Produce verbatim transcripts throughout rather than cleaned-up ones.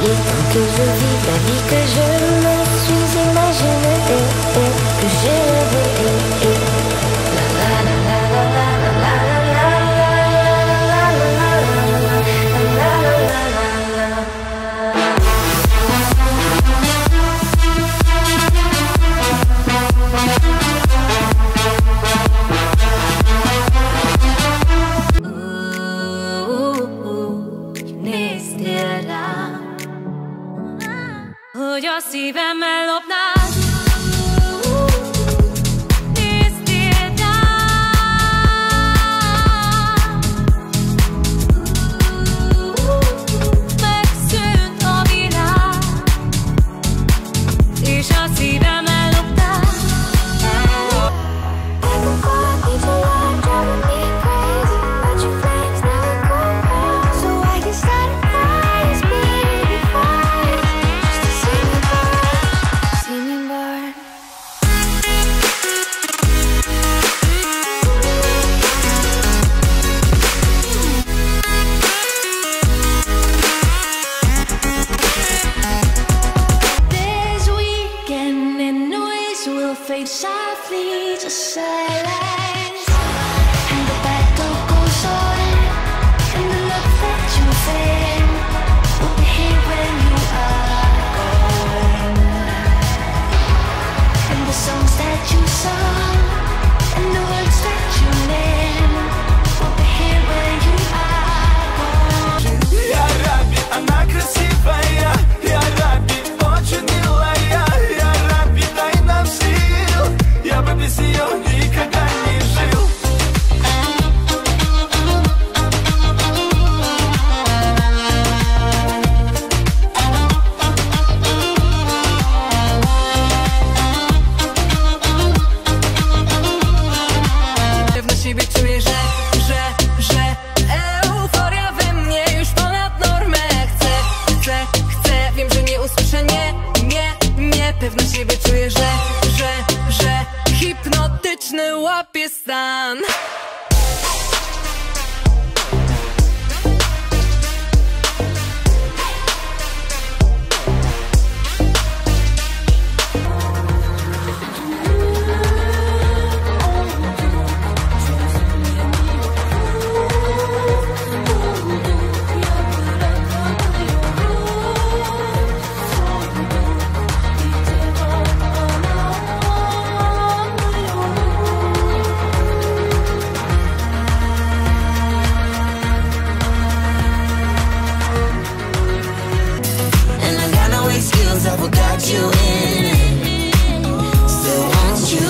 Il temps que je vis la vie que je me suis imaginée, que j'ai rêvé. La la la la la la la la hogy a szívemmel lopnád. Néztél rám, megszűnt a világ, és a szívemmel lopnád. Fade softly to silence, and the battle goes on, and the love that you feel will be here when you are gone, and the songs that you sung, and the words that you meant will be here when you are gone. Я Раби, она красивая, я Раби, очень милая, я Раби, дай нам сил, я бы без нее никогда не жил. Pewno siebie czuję, że, że, że euforia we mnie już ponad normę. Chcę, chcę, chcę, wiem, że nie usłyszę nie, nie, nie. Pewno siebie czuję, że, że, że hipnotyczny łapie stan. I forgot you in it, still want you,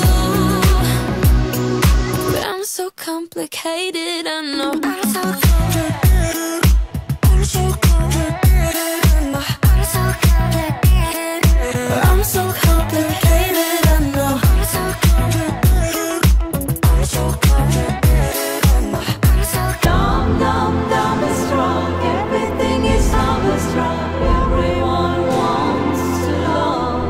But I'm so complicated, I know. I'm so complicated, I'm so complicated, I'm so complicated, I'm so complicated, I know. I'm so complicated, I'm so complicated, I'm so Dumb, dumb, dumb is strong. Everything is dumb is strong. Everyone wants to love.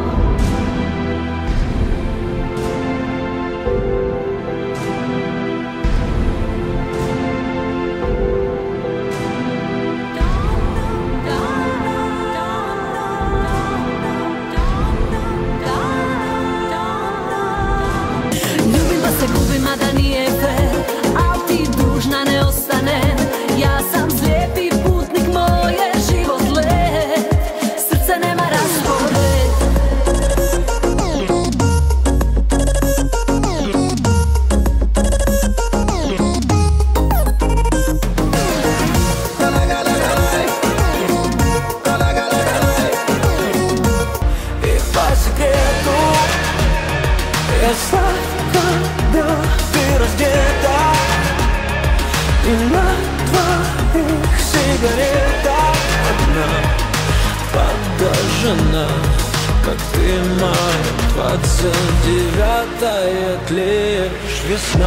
Ljubim pa se gubim, a da nije fair, al ti dužna ne ostanem. Ja sam slijepi putnik, moje život let, srce nema raspored. И по секрету я знаю, когда ты раздета, и на твоих сигаретах одна подожжена, как ты моя двадцать девятая, тлеешь весна.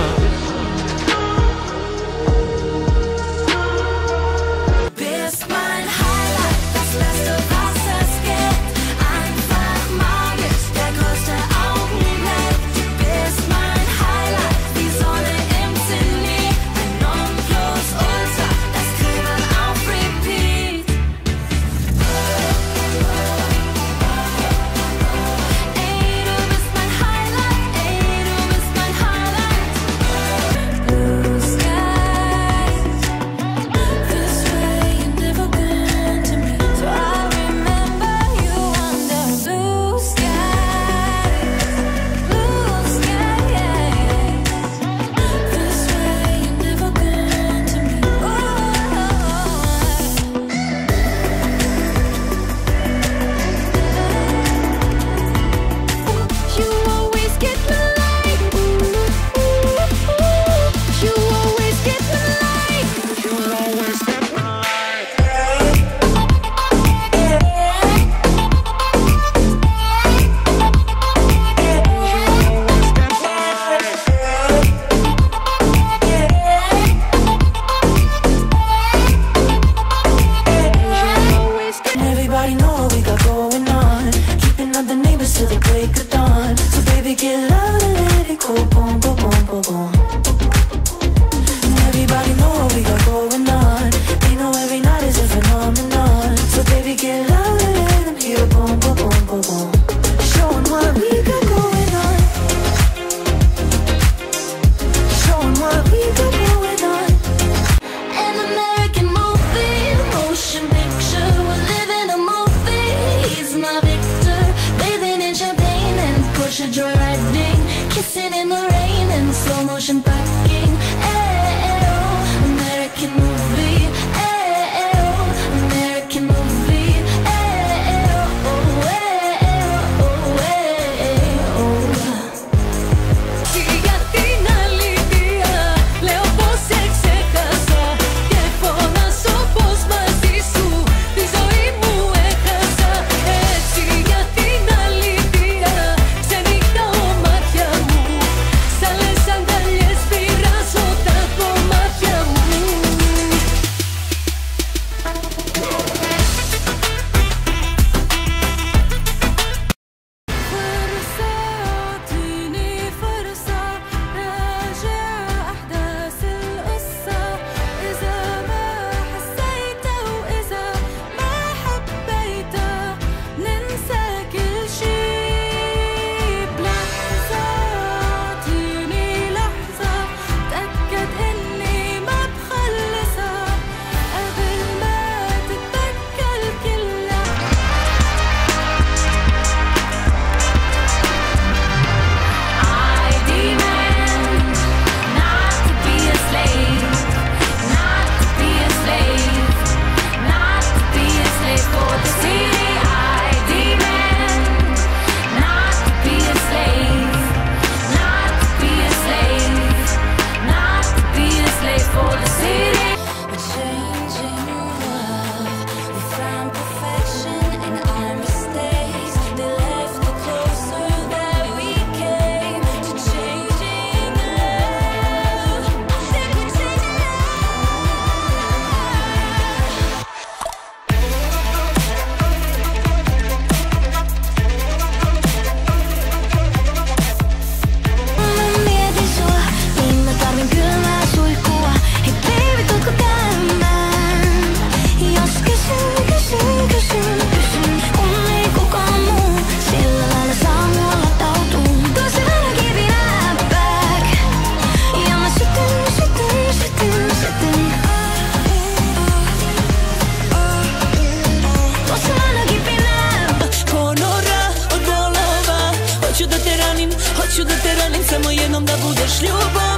everybody know what we got going on. Keeping up the neighbors till the break of dawn. So baby, get loud and let it go, boom, boom, boom, boom, boom. And everybody know what we got going on. They know every night is a phenomenon. So baby, get loud and let them hear, boom, boom, boom, boom, boom. Showing what we got going on. Showing what we got going on. An American movie, motion picture. We're living a movie. He's my Victor, bathing in champagne and Porsche joyriding, kissing in the rain and slow motion parking. Eh, eh, oh, American movie. Eh, eh, oh, American movie. Eh, eh, oh, eh, eh, oh, eh, eh, oh. Για την αλήθεια λέω πως σε ξέχασα και φωνάζω πως μαζί σου τη ζωή μου έχασα. Έτσι για την αλήθεια ξενυχτάω μάτια μου, σαν λες αγκαλιές πειράζω τα κομμάτια μου. فرصة اعطيني فرصة راجع أحداث القصة. إذا ما حسيت وإذا ما حبيت ننسى كل شي بلحظة. اعطيني لحظة تأكد إني ما بخلصها قبل ما تتبكل كلها. I demand not to be a slave, not to be a slave, not to be a slave for the city. I demand not to be a slave, not to be a slave, not to be a slave for the city. A change in love, we found perfection in our mistakes. They left the closer that we came to changing love. I said we're changing love. Mieti sua, niin mä tarvin kylmää suihkua. Hei baby, tuutko käymään? Jos kysyn, kysyn, kysyn, kysyn, kun ei kukaan muu, sillä lailla saa mua latautuu. Tosi aina giving up back. Ja mä sytyn, sytyn, sytyn, sytyn. Tosi aina giving up. Honora od olova, hoću da te ranim, hoću da te ranim, samo jednom da budeš ljubav.